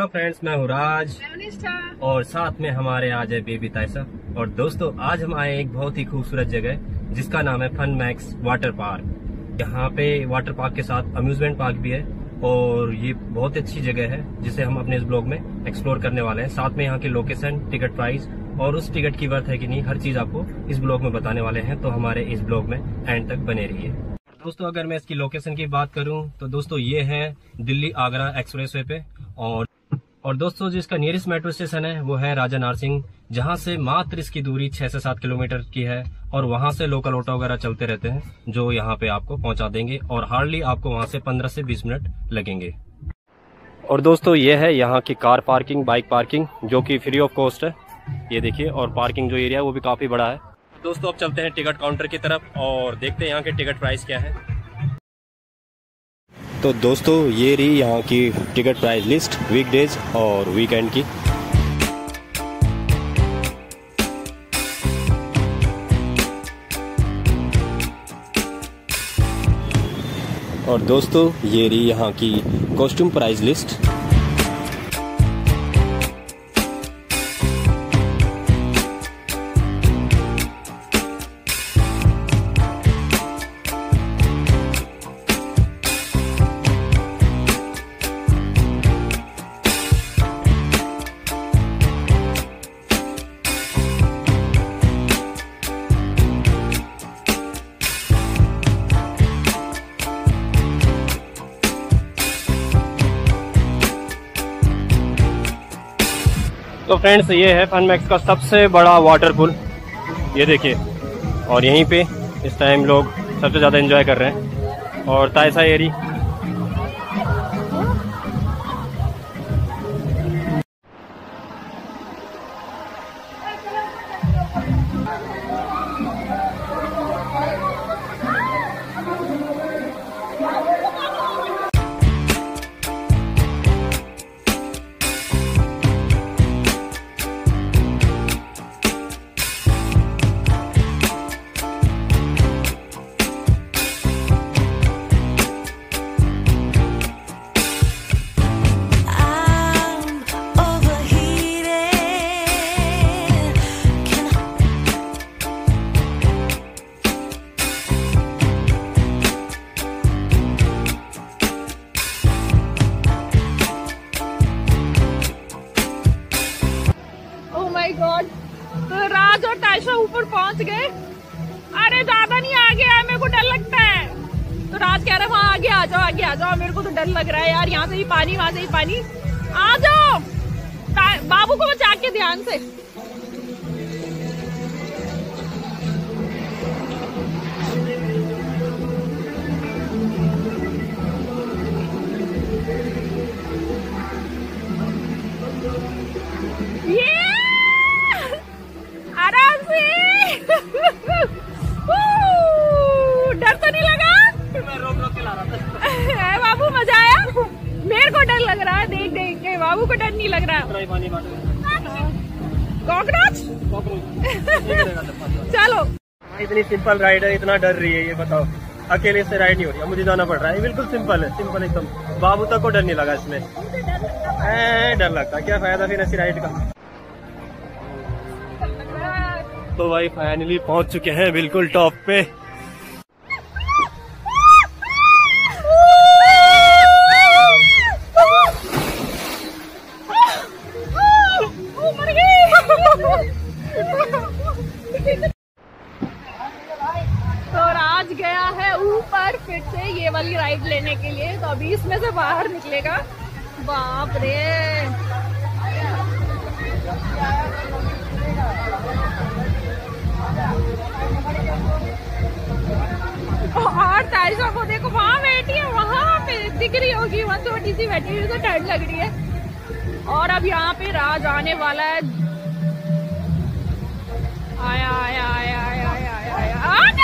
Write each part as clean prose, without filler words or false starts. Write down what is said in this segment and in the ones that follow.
Friends, मैं हूँ राज और साथ में हमारे आज है बेबी तायसा। और दोस्तों आज हम आए एक बहुत ही खूबसूरत जगह जिसका नाम है फन मैक्स वाटर पार्क। यहाँ पे वाटर पार्क के साथ अम्यूजमेंट पार्क भी है और ये बहुत अच्छी जगह है जिसे हम अपने इस ब्लॉग में एक्सप्लोर करने वाले हैं। साथ में यहाँ की लोकेशन, टिकट प्राइस और उस टिकट की वर्थ है कि नहीं, हर चीज आपको इस ब्लॉग में बताने वाले हैं। तो हमारे इस ब्लॉग में एंड तक बने रहिए। दोस्तों अगर मैं इसकी लोकेशन की बात करूं तो दोस्तों ये है दिल्ली आगरा एक्सप्रेसवे पे और दोस्तों जिसका नियरेस्ट मेट्रो स्टेशन है वो है राजा नारसिंह, जहां से मात्र इसकी दूरी 6 से 7 किलोमीटर की है और वहां से लोकल ऑटो वगैरह चलते रहते हैं जो यहां पे आपको पहुंचा देंगे और हार्डली आपको वहां से 15 से 20 मिनट लगेंगे। और दोस्तों ये है यहाँ की कार पार्किंग, बाइक पार्किंग जो कि फ्री ऑफ कॉस्ट है। ये देखिए, और पार्किंग जो एरिया है वो भी काफी बड़ा है। दोस्तों अब चलते हैं टिकट काउंटर की तरफ और देखते हैं यहाँ के टिकट प्राइस क्या है। तो दोस्तों ये रही यहाँ की टिकट प्राइस लिस्ट वीकडेज और वीकेंड की। और दोस्तों ये रही यहाँ की कॉस्ट्यूम प्राइस लिस्ट। तो फ्रेंड्स ये है फन मैक्स का सबसे बड़ा वाटर पूल, ये देखिए। और यहीं पे इस टाइम लोग सबसे ज़्यादा एंजॉय कर रहे हैं। और तायसा एरी गॉड। तो राज और तायशा ऊपर पहुंच गए। अरे ज्यादा नहीं, आगे है, मेरे को डर लगता है। तो राज कह रहा है वहाँ आगे आ जाओ, आगे आ जाओ, मेरे को तो डर लग रहा है यार, यहाँ से ही पानी वहां से ही पानी। आ जाओ, बाबू को बचा के ध्यान से। डर तो नहीं लगा? मैं रोक के ला रहा था। बाबू मजा आया? मेरे को डर लग रहा है देख देख के, बाबू को डर नहीं लग रहा। कॉकरोच चलो। इतनी सिंपल राइड है, इतना डर रही है, ये बताओ। अकेले से राइड नहीं हो रही है, मुझे जाना पड़ रहा है। बिल्कुल सिंपल है, सिंपल एकदम। बाबू तक को डर नहीं लगा इसमें। डर लगता, क्या फायदा फिर ऐसी राइड का। तो भाई फाइनली पहुंच चुके हैं बिल्कुल टॉप पे। तो राज गया है ऊपर फिर से ये वाली राइड लेने के लिए, तो अभी इसमें से बाहर निकलेगा। बाप रे, और तायशा को देखो वहाँ बैठी है, वहाँ पे दिख रही होगी, वहाँ छोटी सी बैठी हुई, तो ठंड लग रही है। और अब यहाँ पे राज आने वाला है। आया आया आया आया आया आया आया।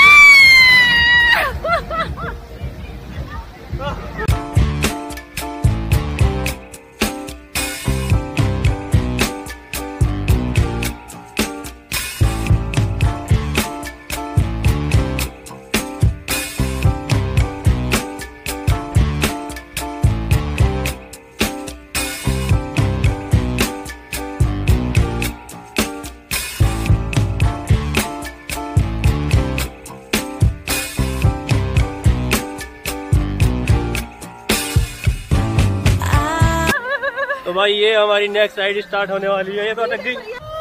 तो भाई ये हमारी नेक्स्ट राइड स्टार्ट होने वाली है। ये तो अटक गई।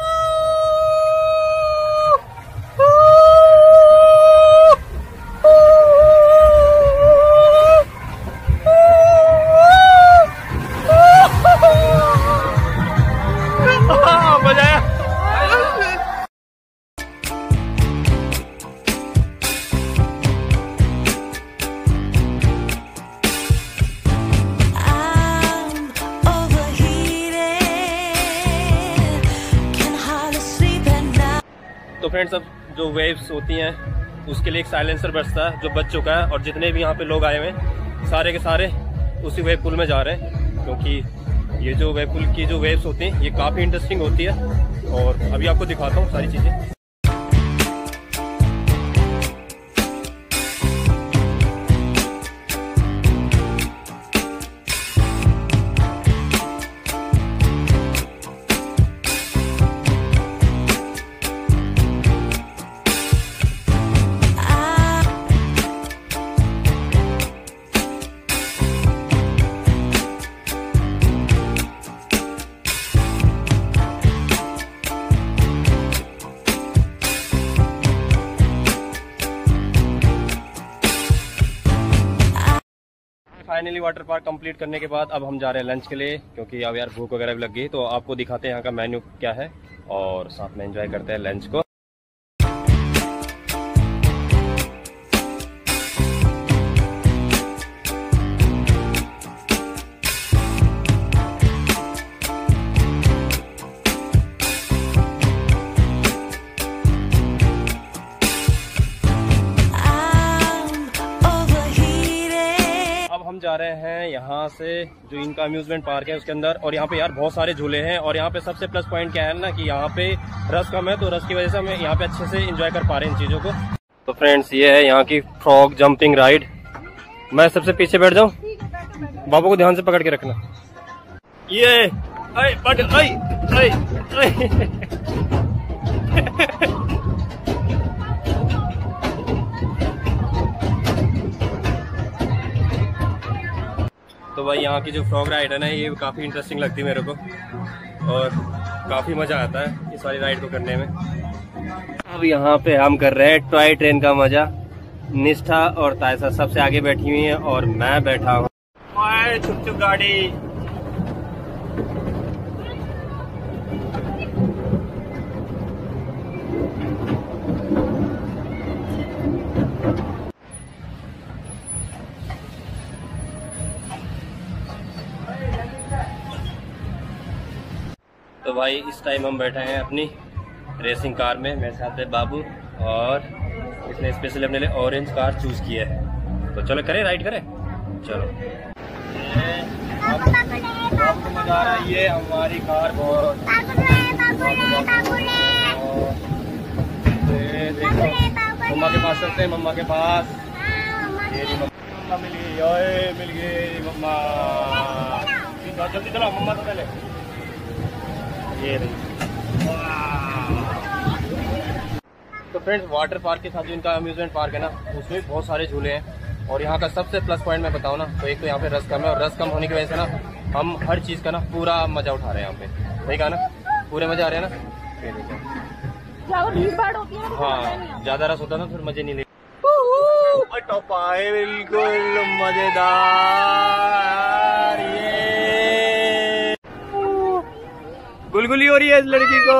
मजा आया। तो फ्रेंड्स, अब जो वेव्स होती हैं उसके लिए एक साइलेंसर बजता है जो बज चुका है, और जितने भी यहाँ पे लोग आए हुए हैं सारे के सारे उसी वेव पूल में जा रहे हैं, क्योंकि ये जो वेव पूल की जो वेव्स होती हैं ये काफ़ी इंटरेस्टिंग होती है। और अभी आपको दिखाता हूँ सारी चीज़ें। फाइनली वाटर पार्क कंप्लीट करने के बाद अब हम जा रहे हैं लंच के लिए, क्योंकि अब यार भूख वगैरह भी लग गई। तो आपको दिखाते हैं यहाँ का मेन्यू क्या है और साथ में एंजॉय करते हैं लंच को। हम जा रहे हैं यहाँ से जो इनका अम्यूजमेंट पार्क है उसके अंदर, और यहाँ पे यार बहुत सारे झूले हैं। और यहाँ पे सबसे प्लस पॉइंट क्या है ना कि यहाँ पे रस कम है, तो रस की वजह से हम यहाँ पे अच्छे से एंजॉय कर पा रहे हैं इन चीज़ों को। तो फ्रेंड्स, ये है यहाँ की फ्रॉग जंपिंग राइड। मैं सबसे पीछे बैठ जाऊँ, बाबू को ध्यान से पकड़ के रखना। ये तो भाई यहाँ की जो फ्रॉग राइड है ना ये काफ़ी इंटरेस्टिंग लगती है मेरे को, और काफ़ी मज़ा आता है इस वाली राइड को करने में। अब यहाँ पे हम कर रहे हैं टॉय ट्रेन का मज़ा। निष्ठा और तायसा सबसे आगे बैठी हुई हैं और मैं बैठा हूँ। छुप छुप गाड़ी। तो भाई इस टाइम हम बैठे हैं अपनी रेसिंग कार में। मेरे साथ है बाबू, और इसने स्पेशली अपने लिए ऑरेंज कार चूज किया है। तो चलो करें, राइड करें, चलो। बाबू को मजा आ रहा है। ये हमारी कार बहुत देखो, मम्मा के पास चलते हैं, मम्मा के पास। ये मम्मा मिल गई, मिल गई मम्मा। जल्दी चलो, मम्मा तो पहले। ये तो फ्रेंड्स, वाटर पार्क के साथ जो इनका अम्यूजमेंट पार्क है ना उसमें बहुत सारे झूले हैं। और यहाँ का सबसे प्लस पॉइंट मैं बताऊँ ना तो एक तो यहाँ पे रस कम है, और रस कम होने की वजह से ना हम हर चीज़ का ना पूरा मजा उठा रहे हैं यहाँ पे। सही कहा ना, पूरे मजा आ रहे हैं ना। हाँ, ज्यादा रस होता ना फिर मजे नहीं ले। बिल्कुल मजेदार। ये गुलगुली हो रही है इस लड़की को।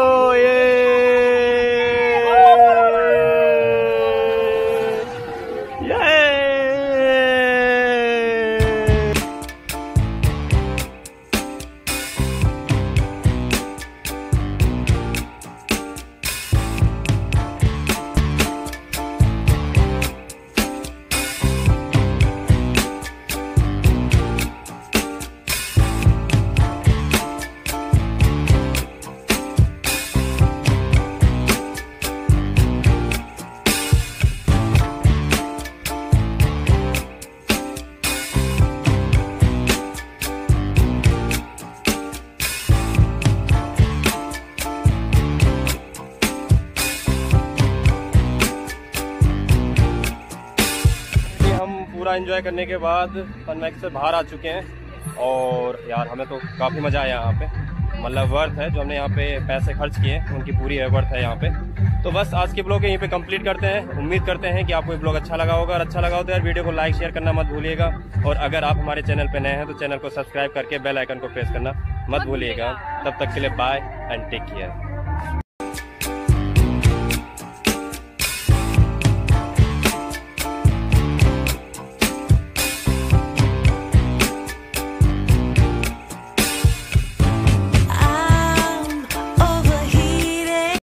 पूरा एंजॉय करने के बाद फन मैक्स से बाहर आ चुके हैं। और यार हमें तो काफ़ी मज़ा आया यहाँ पे, मतलब वर्थ है जो हमने यहाँ पे पैसे खर्च किए उनकी पूरी वर्थ है यहाँ पे। तो बस आज के ब्लॉग यहीं पे कंप्लीट करते हैं। उम्मीद करते हैं कि आपको ये ब्लॉग अच्छा लगा होगा, और अच्छा लगा हो तो यार वीडियो को लाइक शेयर करना मत भूलिएगा। और अगर आप हमारे चैनल पे नए हैं तो चैनल को सब्सक्राइब करके बेल आइकन को प्रेस करना मत भूलिएगा। तब तक के लिए बाय एंड टेक केयर।